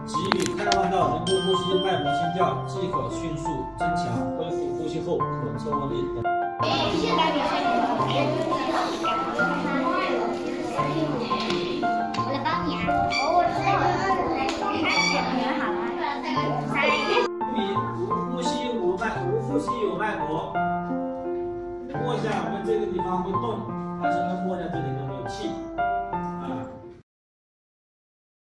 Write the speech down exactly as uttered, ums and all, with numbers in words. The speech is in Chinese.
给予开放到人工呼吸脉搏心跳，即可迅速增强，恢复呼吸后可测温力等。 我来帮你啊！我知道了，好了。三。 比无呼吸无脉，无呼吸有脉搏。摸一下，我们这个地方会动，但是呢，摸一下这里都没有气。